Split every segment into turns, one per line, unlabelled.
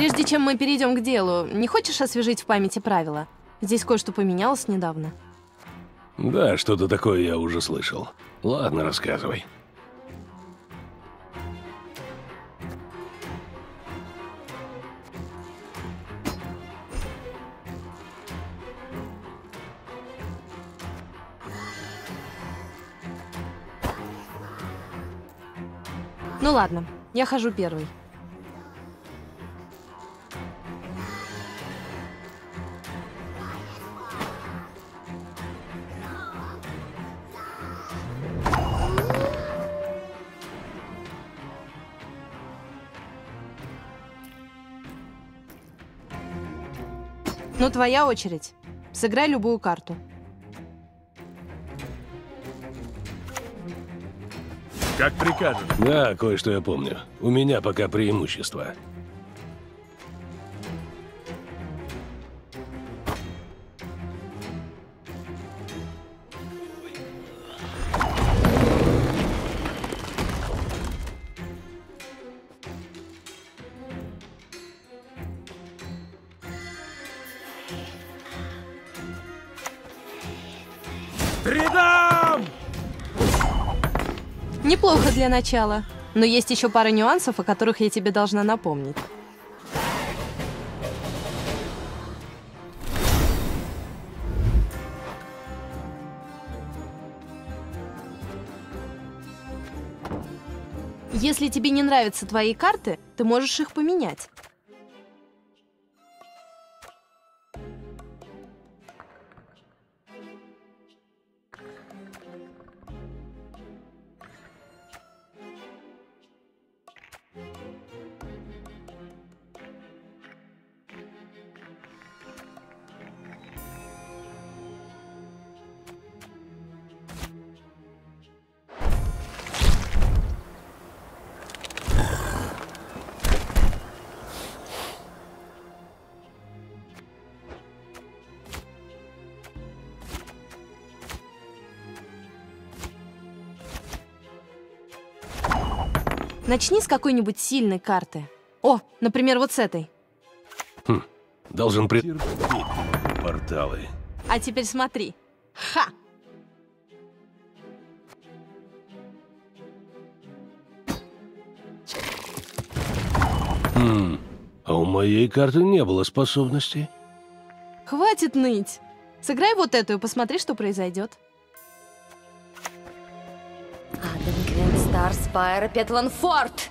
Прежде чем мы перейдем к делу, не хочешь освежить в памяти правила? Здесь кое-что поменялось недавно.
Да, что-то такое я уже слышал. Ладно, рассказывай.
Ну ладно, я хожу первый. Ну, твоя очередь. Сыграй любую карту.
Как прикажешь.
Да, кое-что я помню. У меня пока преимущество.
Тридам!
Неплохо для начала. Но есть еще пара нюансов, о которых я тебе должна напомнить. Если тебе не нравятся твои карты, ты можешь их поменять. Начни с какой-нибудь сильной карты. О, например, вот с этой.
Должен порталы.
А теперь смотри. Ха!
А у моей карты не было способностей.
Хватит ныть. Сыграй вот эту и посмотри, что произойдет.
Аденгрен Стар Спайра Петланфорд!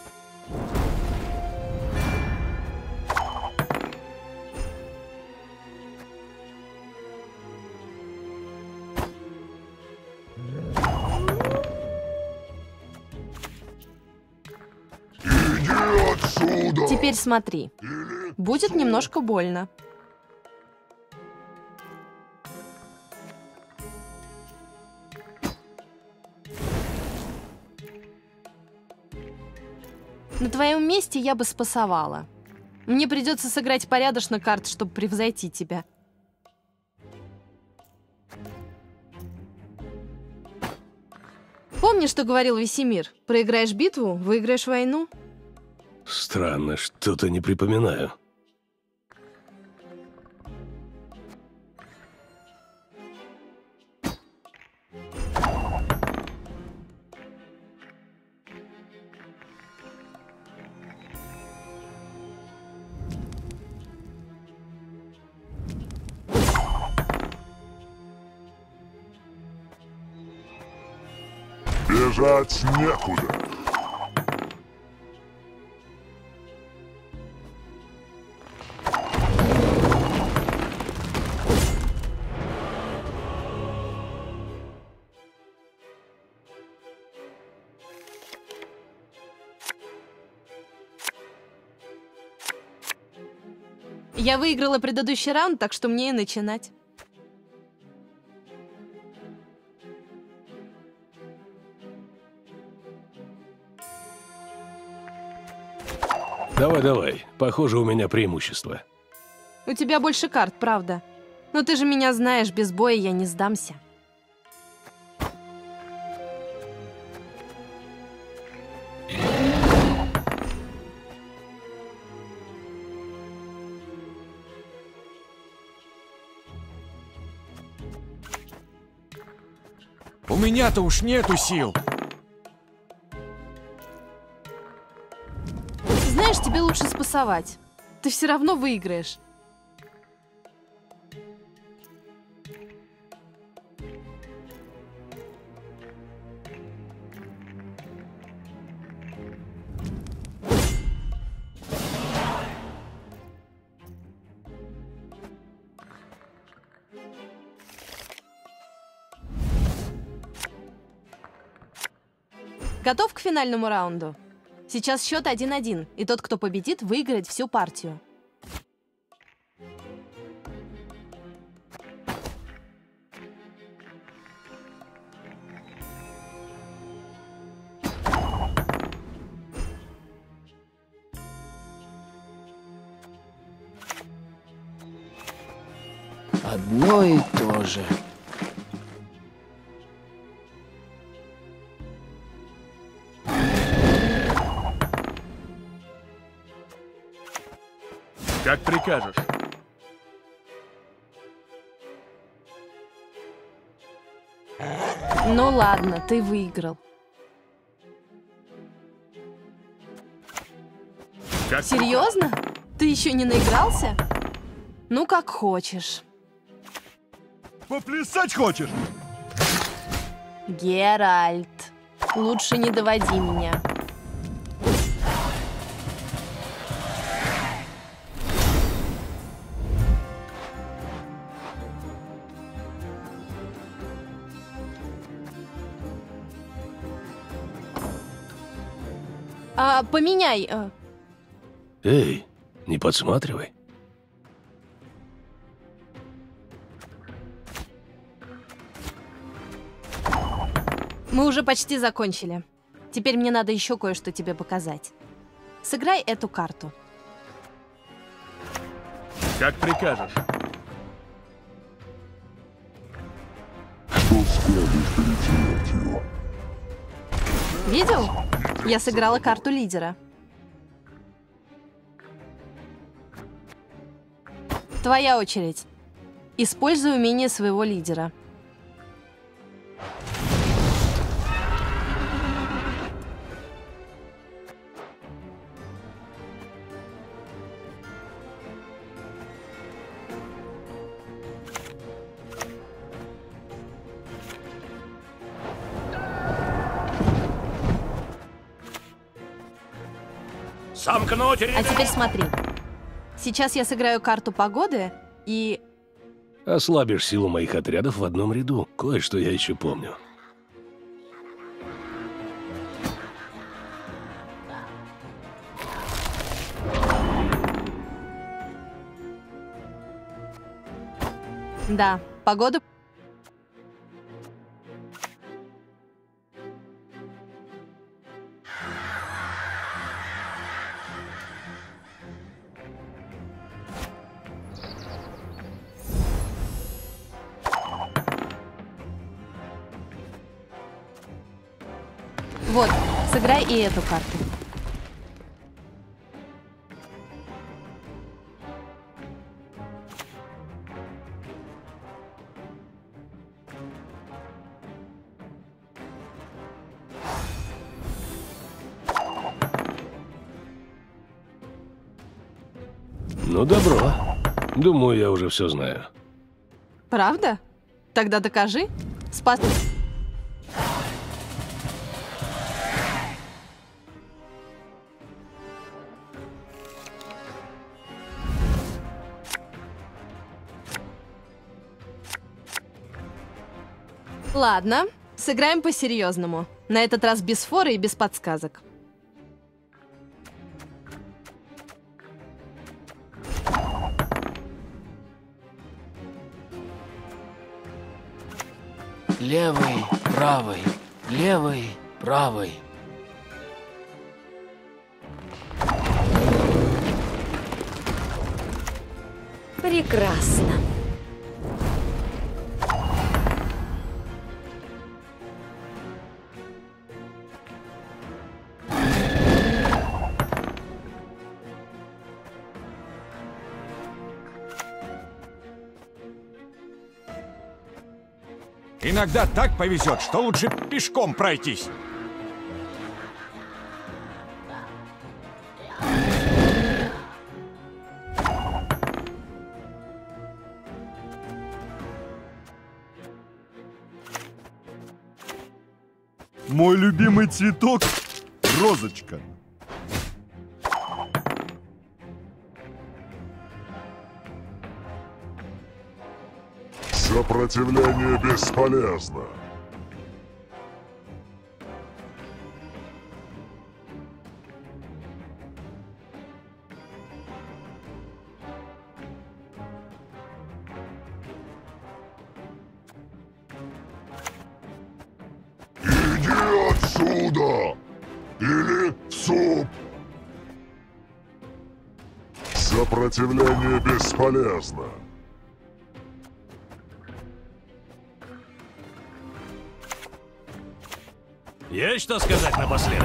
Теперь смотри. Будет немножко больно. На твоем месте я бы спасовала. Мне придется сыграть порядочно карт, чтобы превзойти тебя. Помнишь, что говорил Весемир? Проиграешь битву, выиграешь войну?
Странно, что-то не припоминаю.
Бежать некуда.
Я выиграла предыдущий раунд, так что мне и начинать.
Давай. Похоже, у меня преимущество.
У тебя больше карт, правда. Но ты же меня знаешь, без боя я не сдамся.
У меня-то уж нету сил.
Знаешь, тебе лучше спасовать. Ты все равно выиграешь. Готов к финальному раунду? Сейчас счет 1-1, и тот, кто победит, выиграет всю партию.
Одно и то же.
Как прикажешь.
Ну ладно, ты выиграл.
Как
Серьезно? Ты еще не наигрался? Ну, как хочешь.
Поплясать хочешь?
Геральт, лучше не доводи меня. Поменяй.
Эй, не подсматривай.
Мы уже почти закончили. Теперь мне надо еще кое-что тебе показать. Сыграй эту карту.
Как прикажешь.
Видел? Я сыграла карту лидера. Твоя очередь. Используй умение своего лидера.
Сомкнуть
А теперь смотри. Сейчас я сыграю карту погоды и...
Ослабишь силу моих отрядов в одном ряду. Кое-что я еще помню.
Да, погода... Вот, сыграй и эту карту.
Ну, добро. Думаю, я уже все знаю.
Правда? Тогда докажи. Спас... Ладно, сыграем по-серьезному. На этот раз без форы и без подсказок.
Левый, правый, левый, правый.
Прекрасно.
Иногда так повезет, что лучше пешком пройтись.
Мой любимый цветок — розочка.
Сопротивление бесполезно. Иди отсюда! Или в суп! Сопротивление бесполезно.
Есть что сказать напоследок?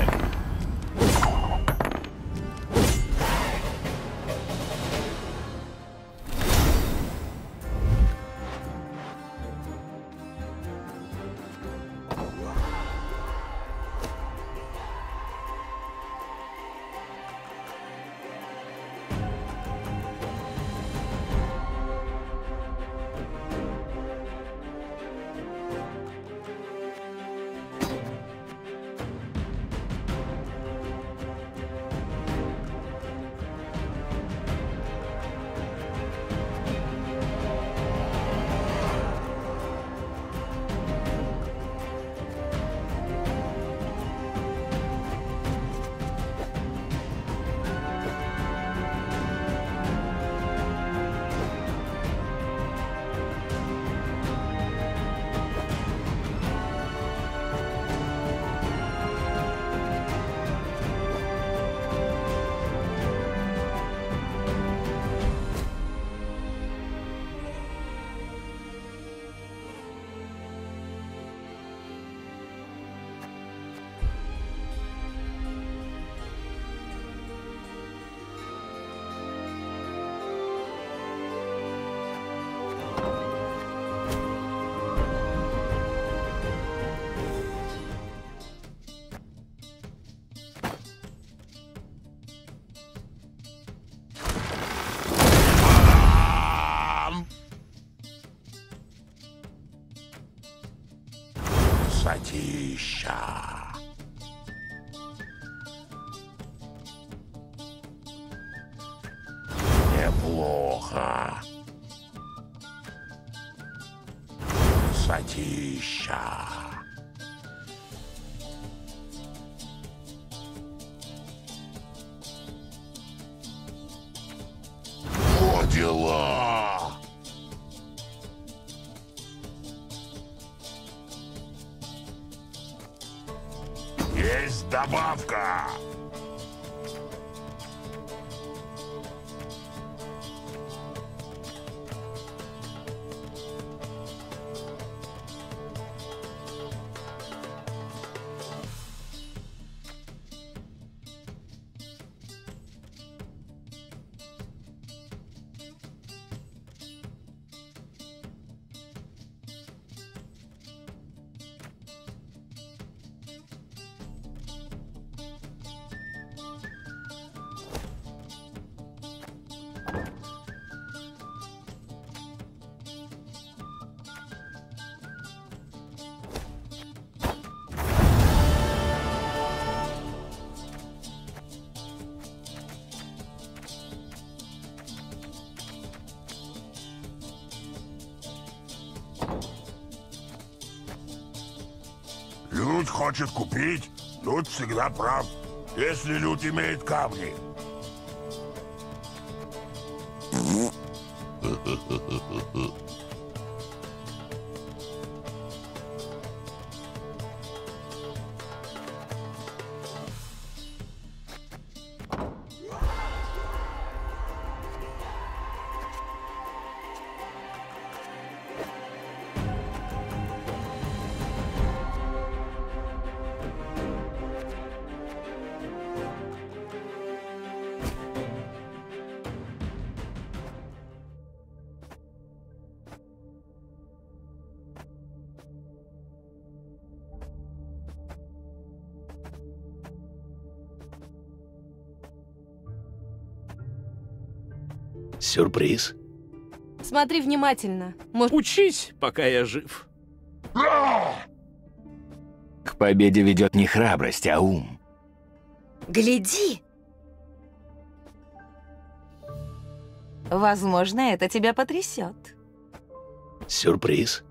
Сатища. Неплохо. Сатища. Во дела. Есть добавка. Люд хочет купить, Люд всегда прав, если Люд имеет камни.
Сюрприз?
Смотри внимательно. Может,
Учись, пока я жив.
К победе ведет не храбрость, а ум.
Гляди! Возможно, это тебя потрясет.
Сюрприз?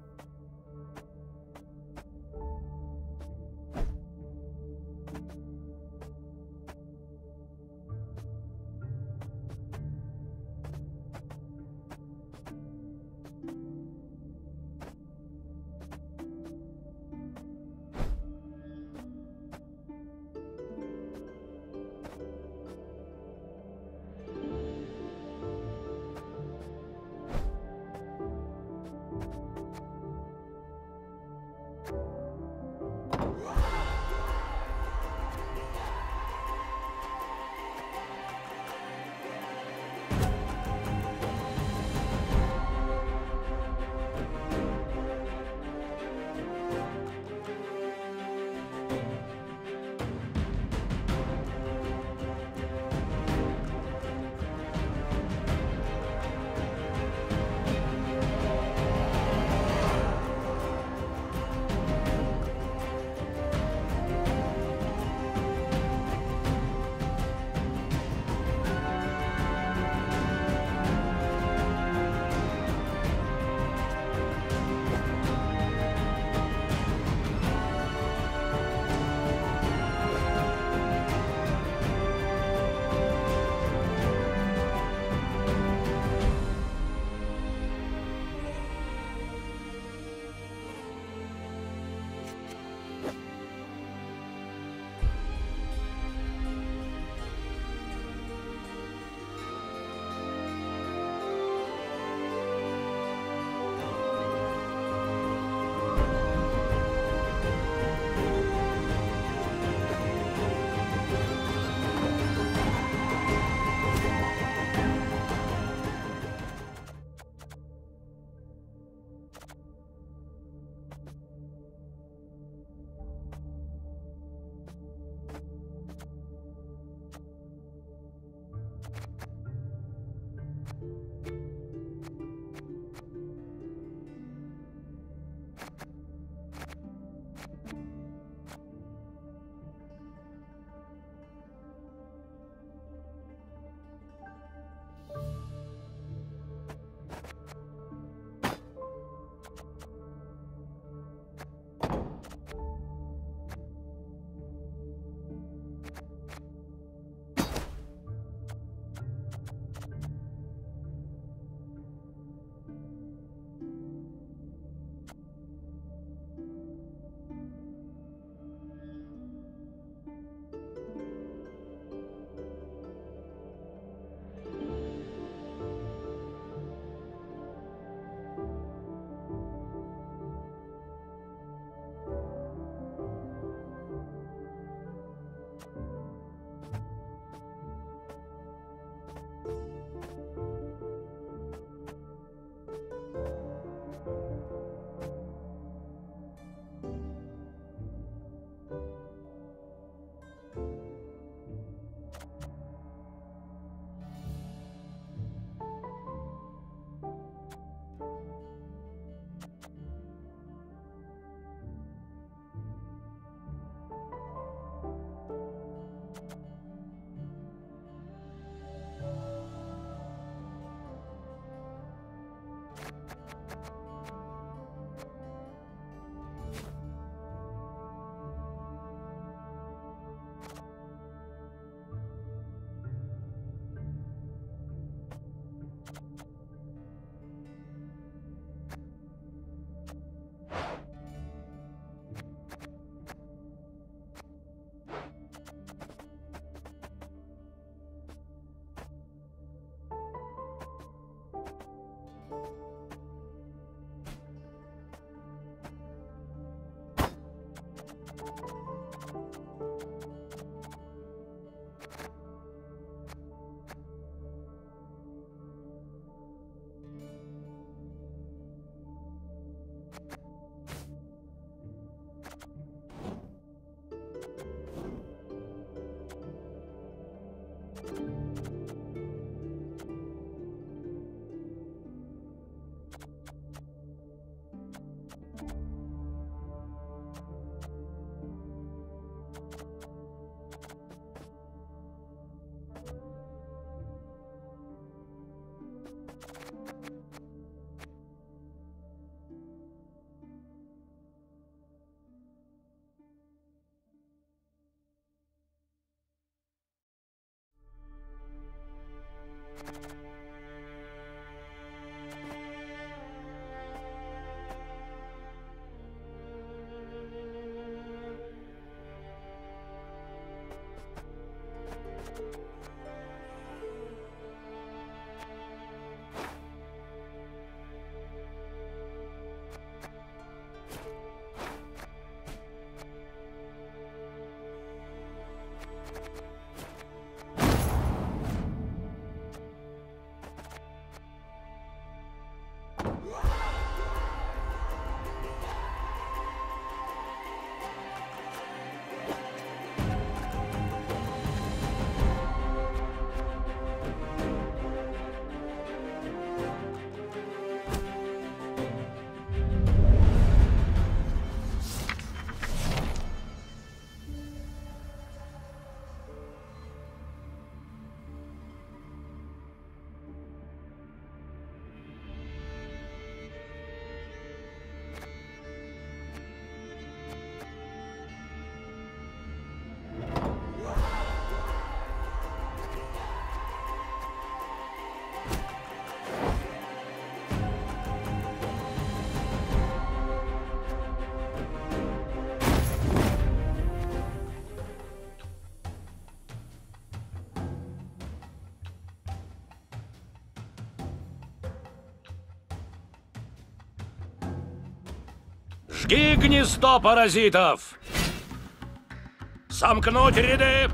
Жги гнездо паразитов! Сомкнуть ряды!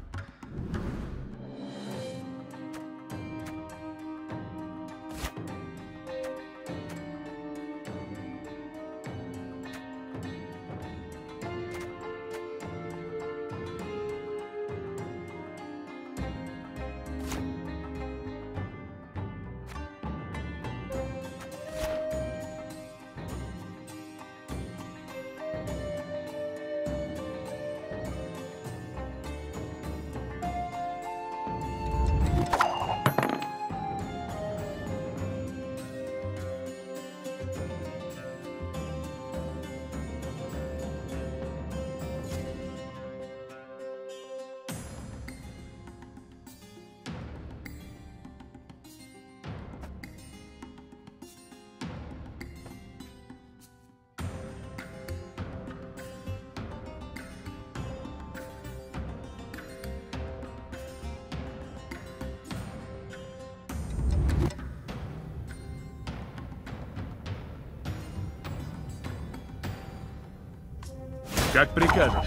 Как прикажешь.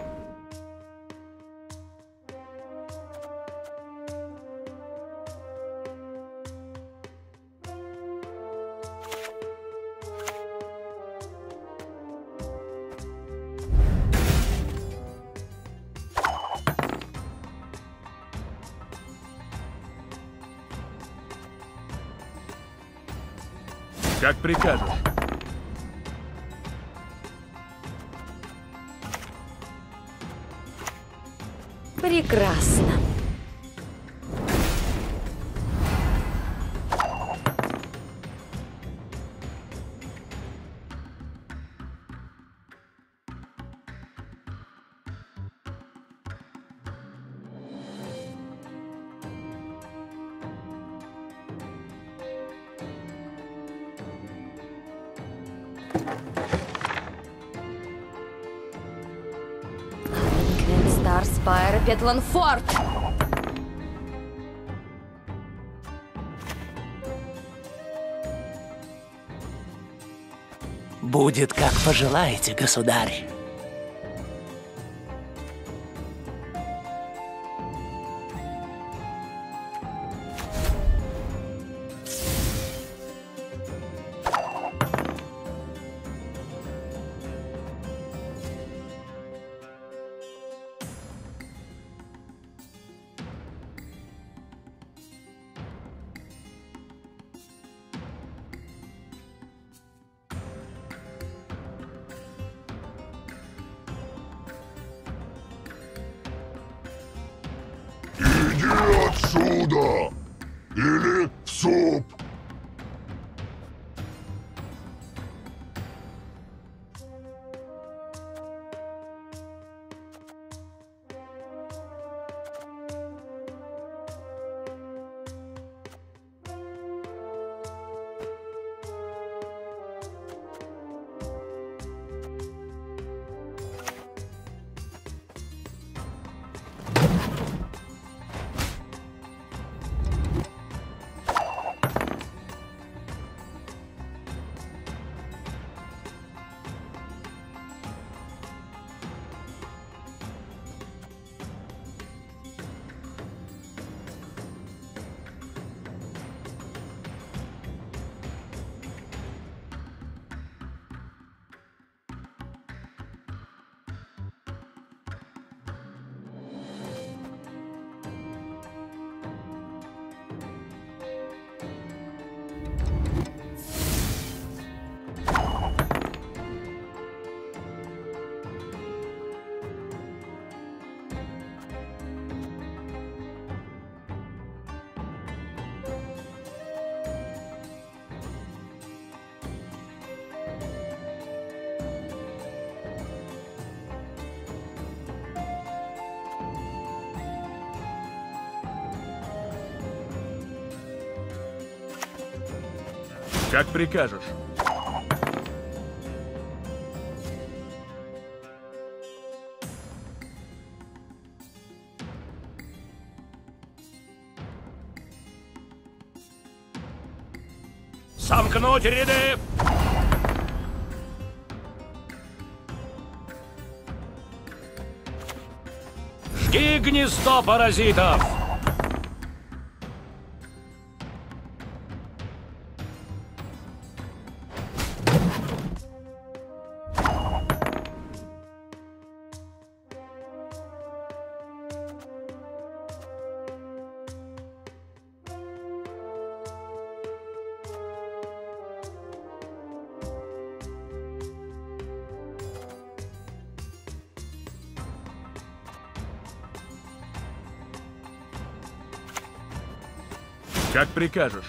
Как прикажешь.
Прекрасно. Стар Спайр Петланфорд.
Будет, как пожелаете, государь.
Иди отсюда! Или в суп!
Как прикажешь.
Сомкнуть ряды! Жги гнездо паразитов!
Как прикажешь.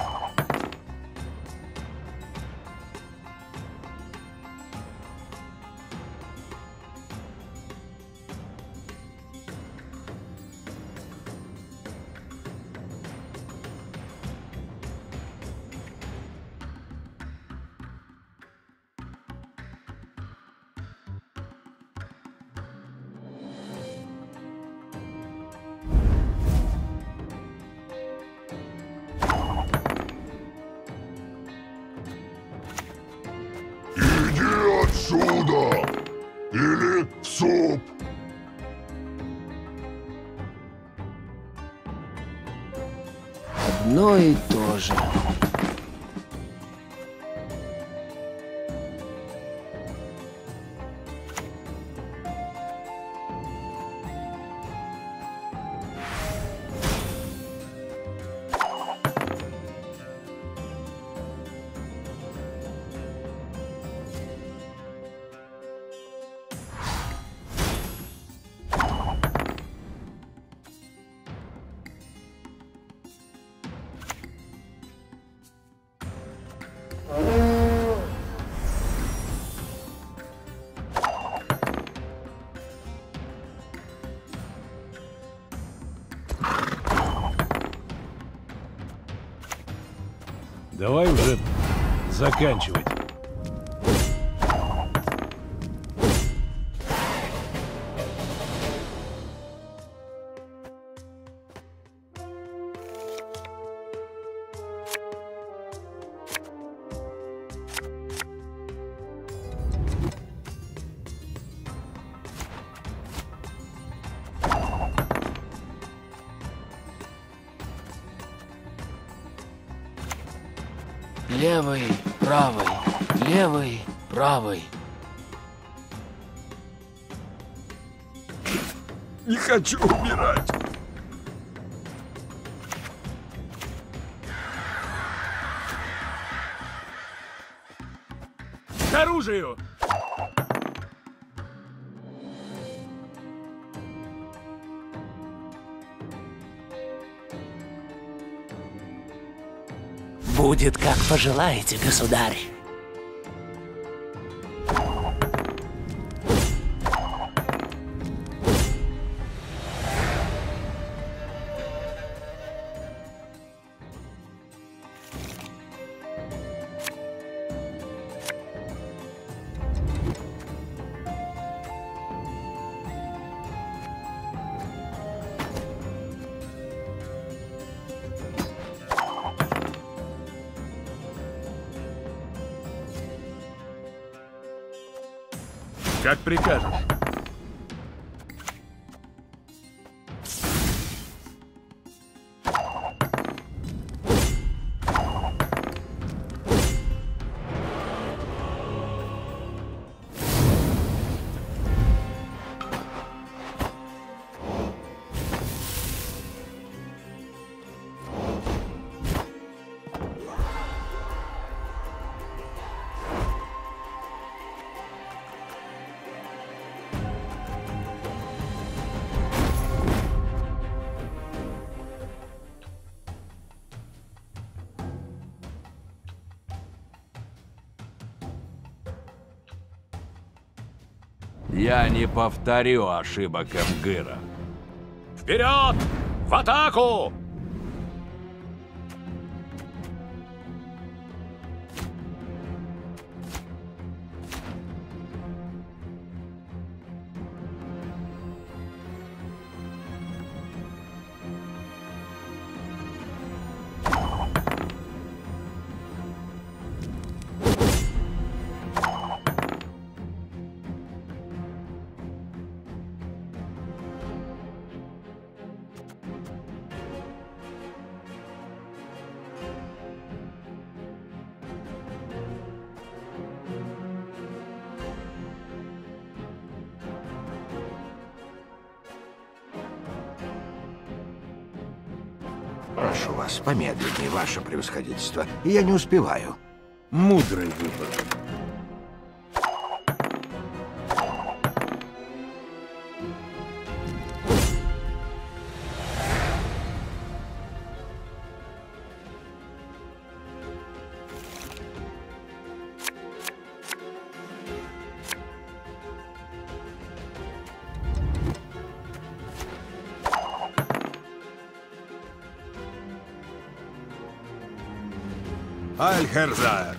Отсюда! Или в суп!
Одно и то же.
Давай уже заканчивать.
Левый, правый, левый, правый.
Не хочу умирать.
К оружию!
Будет, как пожелаете, государь.
Как прикажешь.
Я не повторю ошибок Эмгыра.
Вперед! В атаку!
Прошу вас, помедленнее, ваше превосходительство. Я не успеваю.
Мудрый выбор.
Аль-Херзаер.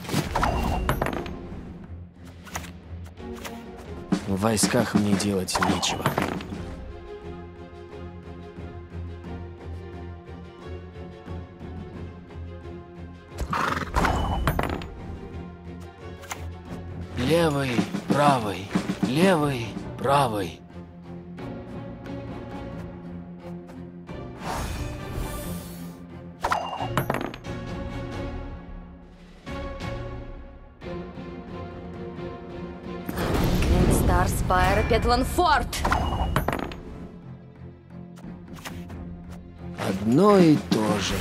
В войсках мне делать нечего. Левый, правый, левый, правый.
Стар Спайра Петланфорд.
Одно и то же.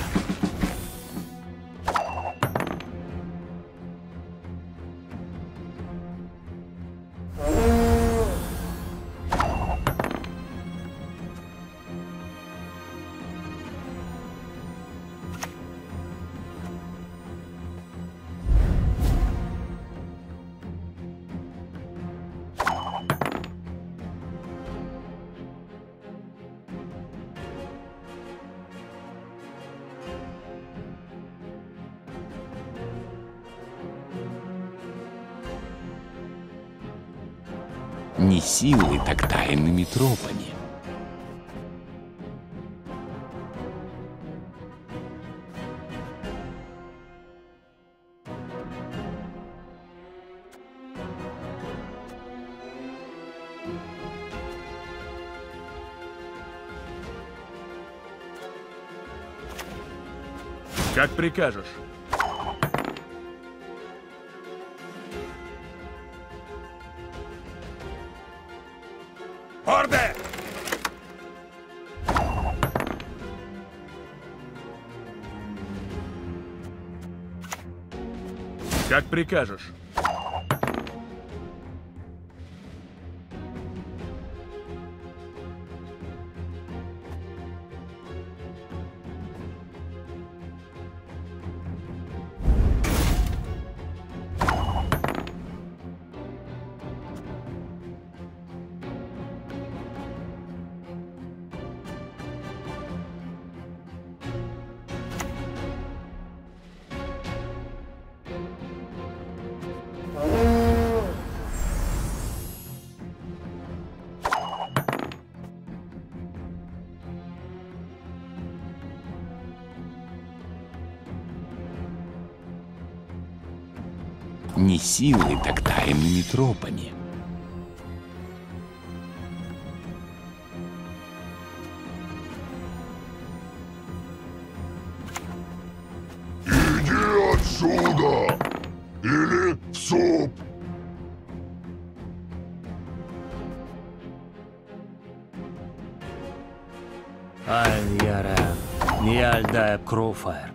Не силой, так тайными тропами.
Как прикажешь.
Орде!
Как прикажешь.
Не силой, так тайными тропами.
Иди отсюда! Или в суп!
Аль-Яра, Ниальдая Кроуфайр.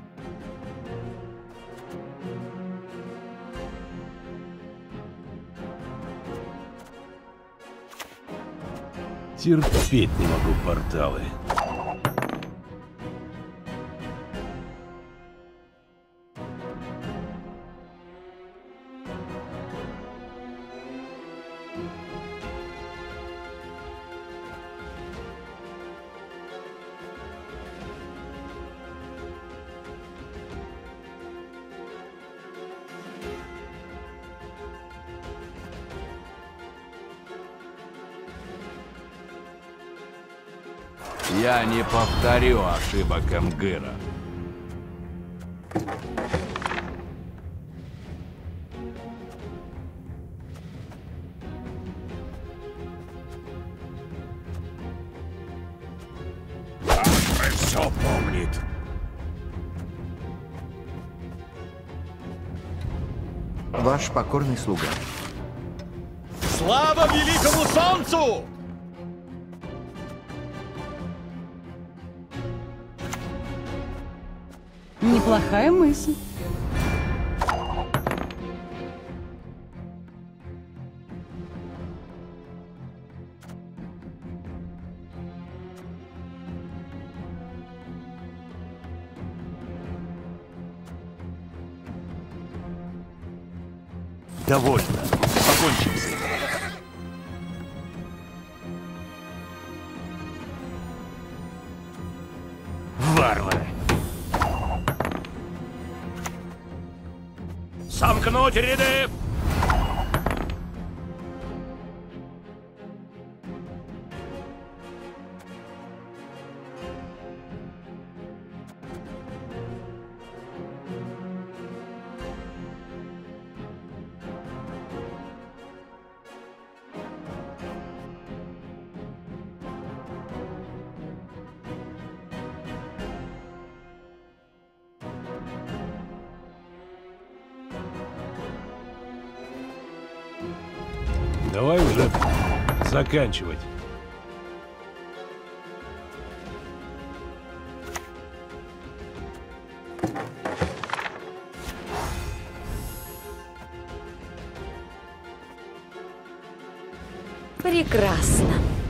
Терпеть не могу порталы.
Я не повторю ошибок Эмгыра.
Все помнит.
Ваш покорный слуга.
Слава великому солнцу!
Неплохая мысль.
Довольно. Покончим с этим. Варвары.
Сомкнуть ряды!
Давай уже заканчивать.
Прекрасно.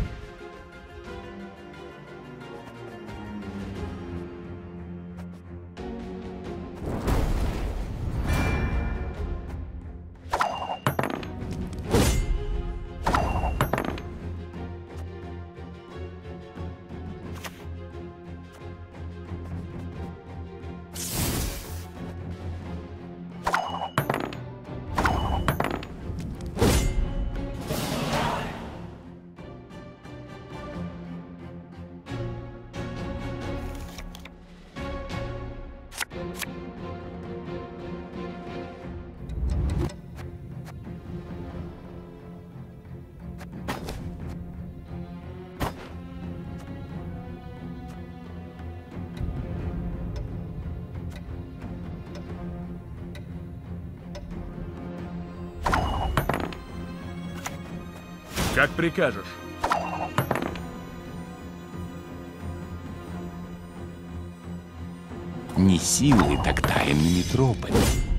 Как прикажешь.
Не силой, так тайными тропами.